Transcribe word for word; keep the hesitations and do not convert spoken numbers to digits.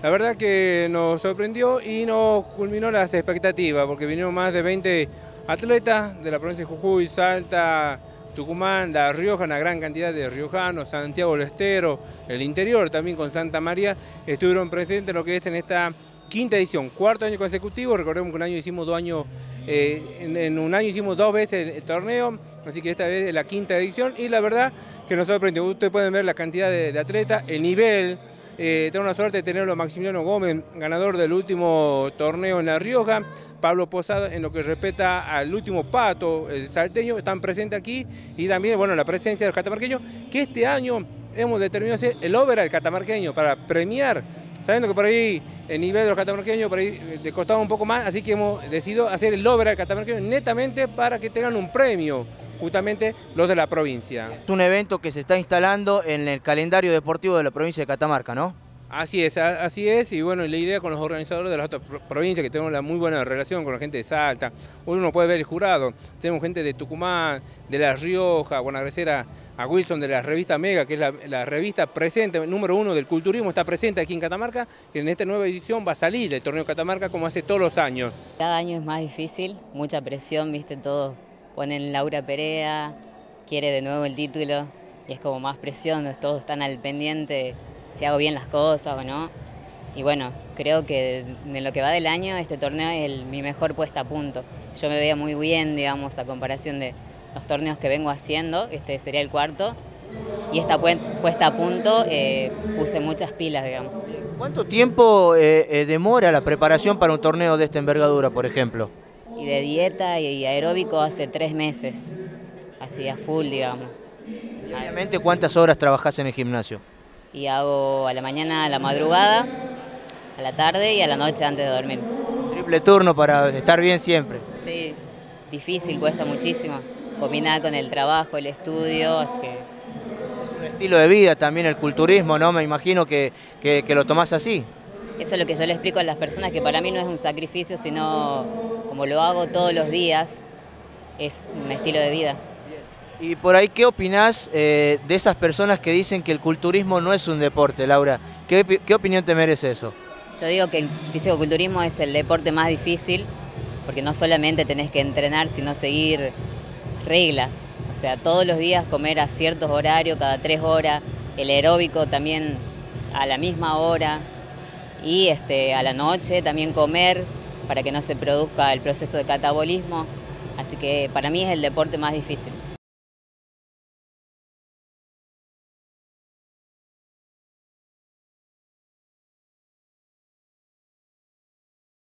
La verdad que nos sorprendió y nos culminó las expectativas, porque vinieron más de veinte atletas de la provincia de Jujuy, Salta, Tucumán, La Rioja, una gran cantidad de riojanos, Santiago del Estero, el interior también con Santa María, estuvieron presentes en lo que es en esta quinta edición, cuarto año consecutivo. Recordemos que un año hicimos dos años, eh, en, en un año hicimos dos veces el, el torneo, así que esta vez es la quinta edición y la verdad que nos sorprendió. Ustedes pueden ver la cantidad de, de atletas, el nivel. Eh, tengo la suerte de tenerlo a Maximiliano Gómez, ganador del último torneo en La Rioja, Pablo Posada en lo que respecta al último pato, el salteño, están presentes aquí, y también bueno, la presencia del catamarqueño, que este año hemos determinado hacer el overall catamarqueño para premiar, sabiendo que por ahí el nivel de los catamarqueños por ahí le costaba un poco más, así que hemos decidido hacer el overall catamarqueño netamente para que tengan un premio, justamente los de la provincia. Es un evento que se está instalando en el calendario deportivo de la provincia de Catamarca, ¿no? Así es, así es, y bueno, la idea con los organizadores de las otras provincias, que tenemos una muy buena relación con la gente de Salta, uno puede ver el jurado, tenemos gente de Tucumán, de La Rioja, bueno, agradecer a, a Wilson de la revista Mega, que es la, la revista presente, número uno del culturismo, está presente aquí en Catamarca, que en esta nueva edición va a salir el torneo Catamarca como hace todos los años. Cada año es más difícil, mucha presión, viste, todos ponen Laura Perea, quiere de nuevo el título, y es como más presión, todos están al pendiente si hago bien las cosas o no. Y bueno, creo que en lo que va del año este torneo es el, mi mejor puesta a punto. Yo me veía muy bien, digamos, a comparación de los torneos que vengo haciendo, este sería el cuarto, y esta puesta a punto eh, puse muchas pilas, digamos. ¿Cuánto tiempo eh, eh, demora la preparación para un torneo de esta envergadura, por ejemplo? Y de dieta y aeróbico hace tres meses, así a full, digamos. Diariamente, ¿cuántas horas trabajás en el gimnasio? Y hago a la mañana, a la madrugada, a la tarde y a la noche antes de dormir. Triple turno para estar bien siempre. Sí, difícil, cuesta muchísimo. Combinar con el trabajo, el estudio, así que... Es un estilo de vida también el culturismo, ¿no? Me imagino que, que, que lo tomás así. Eso es lo que yo le explico a las personas, que para mí no es un sacrificio, sino como lo hago todos los días, es un estilo de vida. Y por ahí, ¿qué opinás eh, de esas personas que dicen que el culturismo no es un deporte, Laura? ¿Qué, qué opinión te merece eso? Yo digo que el fisicoculturismo es el deporte más difícil, porque no solamente tenés que entrenar, sino seguir reglas. O sea, todos los días comer a ciertos horarios, cada tres horas, el aeróbico también a la misma hora, y este, a la noche también comer para que no se produzca el proceso de catabolismo. Así que para mí es el deporte más difícil.